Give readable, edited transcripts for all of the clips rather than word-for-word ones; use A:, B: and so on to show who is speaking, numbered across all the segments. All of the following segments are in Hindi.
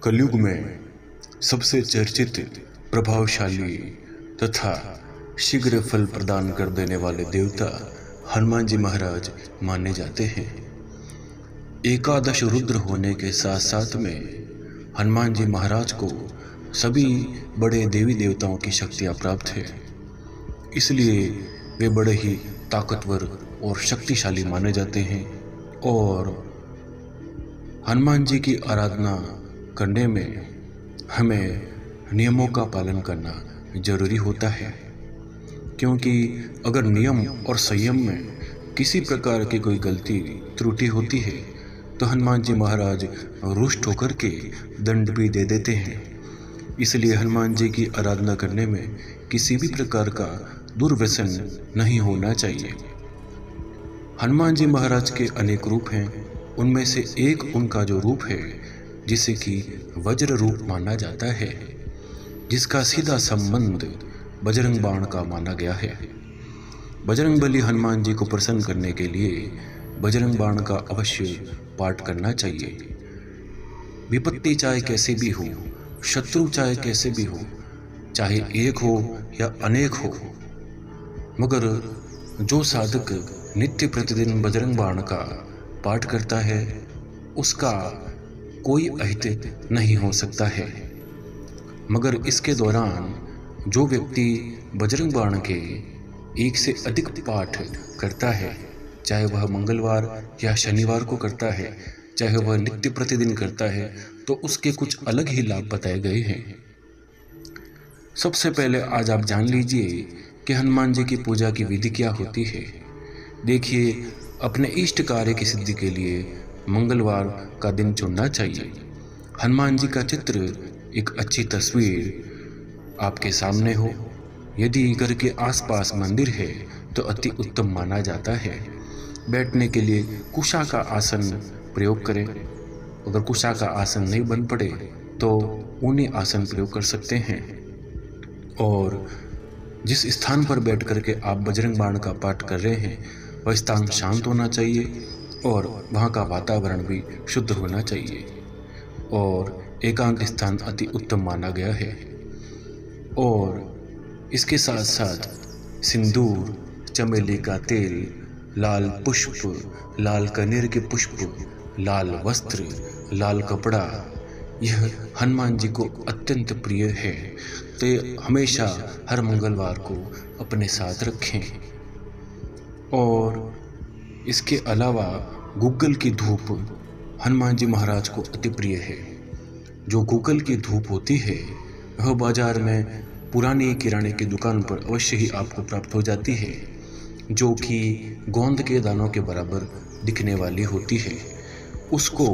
A: कलयुग में सबसे चर्चित, प्रभावशाली तथा शीघ्र फल प्रदान कर देने वाले देवता हनुमान जी महाराज माने जाते हैं। एकादश रुद्र होने के साथ साथ में हनुमान जी महाराज को सभी बड़े देवी देवताओं की शक्तियाँ प्राप्त है, इसलिए वे बड़े ही ताकतवर और शक्तिशाली माने जाते हैं। और हनुमान जी की आराधना करने में हमें नियमों का पालन करना जरूरी होता है, क्योंकि अगर नियम और संयम में किसी प्रकार की कोई गलती त्रुटि होती है तो हनुमान जी महाराज रुष्ट होकर के दंड भी दे देते हैं। इसलिए हनुमान जी की आराधना करने में किसी भी प्रकार का दुर्व्यसन नहीं होना चाहिए। हनुमान जी महाराज के अनेक रूप हैं, उनमें से एक उनका जो रूप है जिसे कि वज्र रूप माना जाता है, जिसका सीधा संबंध बजरंग बाण का माना गया है। बजरंगबली हनुमान जी को प्रसन्न करने के लिए बजरंग बाण का अवश्य पाठ करना चाहिए। विपत्ति चाहे कैसे भी हो, शत्रु चाहे कैसे भी हो, चाहे एक हो या अनेक हो, मगर जो साधक नित्य प्रतिदिन बजरंग बाण का पाठ करता है उसका कोई अहित नहीं हो सकता है। मगर इसके दौरान जो व्यक्ति बजरंग बाण के एक से अधिक पाठ करता है, चाहे वह मंगलवार या शनिवार को करता है, चाहे वह नित्य प्रतिदिन करता है, तो उसके कुछ अलग ही लाभ बताए गए हैं। सबसे पहले आज आप जान लीजिए कि हनुमान जी की पूजा की विधि क्या होती है। देखिए, अपने इष्ट कार्य की सिद्धि के लिए मंगलवार का दिन चुनना चाहिए। हनुमान जी का चित्र, एक अच्छी तस्वीर आपके सामने हो। यदि घर के आसपास मंदिर है तो अति उत्तम माना जाता है। बैठने के लिए कुशा का आसन प्रयोग करें। अगर कुशा का आसन नहीं बन पड़े तो ऊनी आसन प्रयोग कर सकते हैं। और जिस स्थान पर बैठ करके आप बजरंग बाण का पाठ कर रहे हैं वह स्थान शांत होना चाहिए और वहाँ का वातावरण भी शुद्ध होना चाहिए। और एकांत स्थान अति उत्तम माना गया है। और इसके साथ साथ सिंदूर, चमेली का तेल, लाल पुष्प, लाल कनेर के पुष्प, लाल वस्त्र, लाल कपड़ा, यह हनुमान जी को अत्यंत प्रिय है, तो ये हमेशा हर मंगलवार को अपने साथ रखें। और इसके अलावा गूगल की धूप हनुमान जी महाराज को अति प्रिय है। जो गूगल की धूप होती है वह बाजार में पुरानी किराने की दुकान पर अवश्य ही आपको प्राप्त हो जाती है, जो कि गोंद के दानों के बराबर दिखने वाली होती है। उसको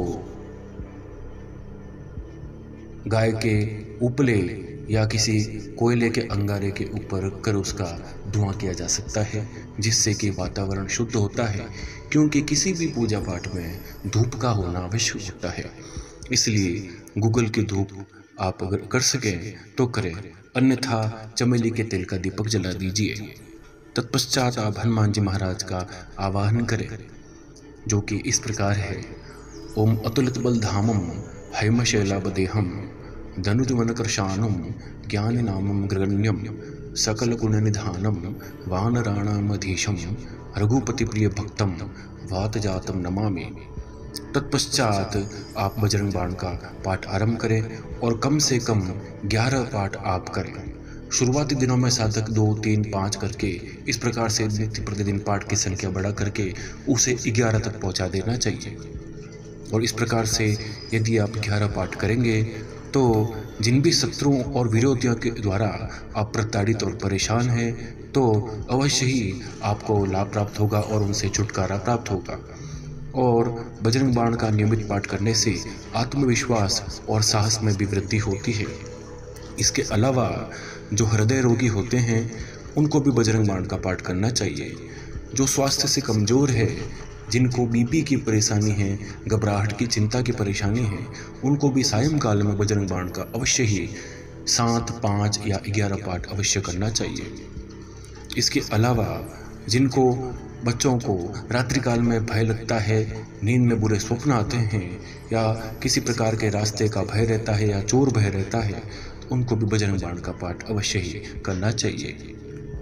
A: गाय के उपले या किसी कोयले के अंगारे के ऊपर रखकर उसका धुआं किया जा सकता है, जिससे कि वातावरण शुद्ध होता है, क्योंकि किसी भी पूजा पाठ में धूप का होना आवश्यक होता है। इसलिए गूगल की धूप आप अगर कर सकें तो करें, अन्यथा चमेली के तेल का दीपक जला दीजिए। तत्पश्चात आप हनुमान जी महाराज का आवाहन करें, जो कि इस प्रकार है। ओम अतुलित बलधामम हैमशैलाबदेहम धनुर्वनकृशानम ज्ञाननामं ग्रगण्यम सकल गुण निधानम वानराणामधीशम रघुपति प्रिय भक्तम वातजातम नमामि। तत्पश्चात आप बजरंग बाण का पाठ आरंभ करें और कम से कम 11 पाठ आप करें। शुरुआती दिनों में साधक 2, 3, 5 करके इस प्रकार से नित्य प्रतिदिन पाठ की संख्या बढ़ा करके उसे 11 तक पहुंचा देना चाहिए। और इस प्रकार से यदि आप 11 पाठ करेंगे तो जिन भी शत्रुओं और विरोधियों के द्वारा आप प्रताड़ित और परेशान हैं तो अवश्य ही आपको लाभ प्राप्त होगा और उनसे छुटकारा प्राप्त होगा। और बजरंग बाण का नियमित पाठ करने से आत्मविश्वास और साहस में भी वृद्धि होती है। इसके अलावा जो हृदय रोगी होते हैं उनको भी बजरंग बाण का पाठ करना चाहिए। जो स्वास्थ्य से कमज़ोर है, जिनको बीपी की परेशानी है, घबराहट की चिंता की परेशानी है, उनको भी सायंकाल में बजरंग बाण का अवश्य ही 7, 5 या 11 पाठ अवश्य करना चाहिए। इसके अलावा जिनको बच्चों को रात्रि काल में भय लगता है, नींद में बुरे स्वप्न आते हैं या किसी प्रकार के रास्ते का भय रहता है या चोर भय रहता है, तो उनको भी बजरंग बाण का पाठ अवश्य ही करना चाहिए।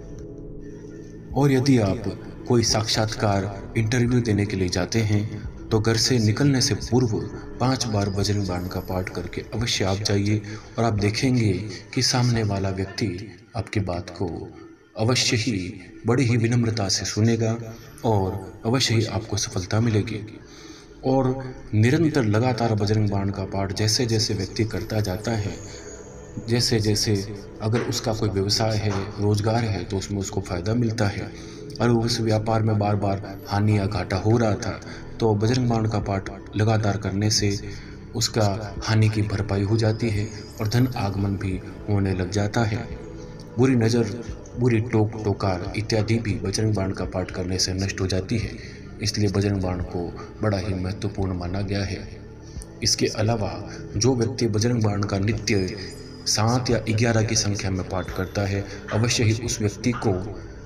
A: और यदि आप कोई साक्षात्कार इंटरव्यू देने के लिए जाते हैं तो घर से निकलने से पूर्व 5 बार बजरंग बाण का पाठ करके अवश्य आप जाइए और आप देखेंगे कि सामने वाला व्यक्ति आपकी बात को अवश्य ही बड़ी ही विनम्रता से सुनेगा और अवश्य ही आपको सफलता मिलेगी। और निरंतर लगातार बजरंग बाण का पाठ जैसे जैसे व्यक्ति करता जाता है, जैसे जैसे अगर उसका कोई व्यवसाय है, रोजगार है, तो उसमें उसको फायदा मिलता है। और उस व्यापार में बार बार हानि या घाटा हो रहा था तो बजरंग बाण का पाठ लगातार करने से उसका हानि की भरपाई हो जाती है और धन आगमन भी होने लग जाता है। बुरी नज़र, बुरी टोक टोकार इत्यादि भी बजरंग बाण का पाठ करने से नष्ट हो जाती है। इसलिए बजरंग बाण को बड़ा ही महत्वपूर्ण माना गया है। इसके अलावा जो व्यक्ति बजरंग बाण का नित्य 7 या 11 की संख्या में पाठ करता है, अवश्य ही उस व्यक्ति को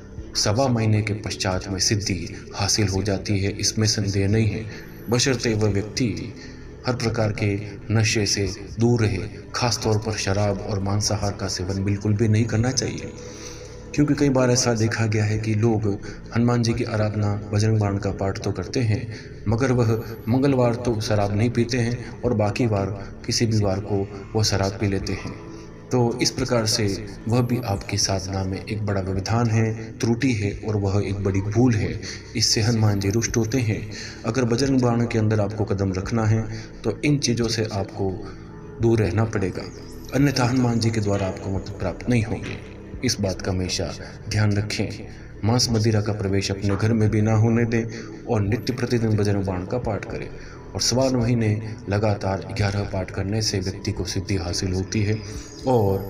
A: 1.25 महीने के पश्चात में सिद्धि हासिल हो जाती है, इसमें संदेह नहीं है। बशर्ते वह व्यक्ति हर प्रकार के नशे से दूर रहे, खासतौर पर शराब और मांसाहार का सेवन बिल्कुल भी नहीं करना चाहिए। क्योंकि कई बार ऐसा देखा गया है कि लोग हनुमान जी की आराधना, बजरंग बाण का पाठ तो करते हैं, मगर वह मंगलवार तो शराब नहीं पीते हैं और बाकी बार किसी भी वार को वह शराब पी लेते हैं। तो इस प्रकार से वह भी आपकी साधना में एक बड़ा व्यवधान है, त्रुटि है और वह एक बड़ी भूल है। इससे हनुमान जी रुष्ट होते हैं। अगर बजरंग बाण के अंदर आपको कदम रखना है तो इन चीज़ों से आपको दूर रहना पड़ेगा, अन्यथा हनुमान जी के द्वारा आपको मदद प्राप्त नहीं होगी। इस बात का हमेशा ध्यान रखें। मांस मदिरा का प्रवेश अपने घर में भी ना होने दें और नित्य प्रतिदिन बजरंग बाण का पाठ करें। और 1.25 महीने लगातार 11 पाठ करने से व्यक्ति को सिद्धि हासिल होती है और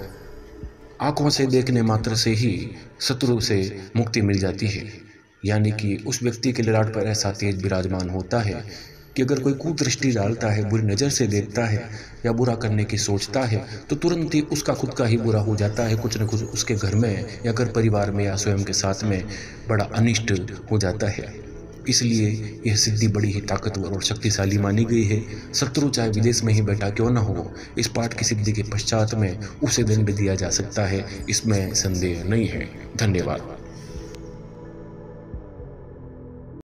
A: आंखों से देखने मात्र से ही शत्रु से मुक्ति मिल जाती है। यानी कि उस व्यक्ति के ललाट पर ऐसा तेज विराजमान होता है कि अगर कोई कुदृष्टि डालता है, बुरी नज़र से देखता है या बुरा करने की सोचता है, तो तुरंत ही उसका खुद का ही बुरा हो जाता है। कुछ न कुछ उसके घर में या घर परिवार में या स्वयं के साथ में बड़ा अनिष्ट हो जाता है। इसलिए यह सिद्धि बड़ी ही ताकतवर और शक्तिशाली मानी गई है। शत्रु चाहे विदेश में ही बैठा क्यों न हो, इस पाठ की सिद्धि के पश्चात में उसे दंड दिया जा सकता है, इसमें संदेह नहीं है। धन्यवाद।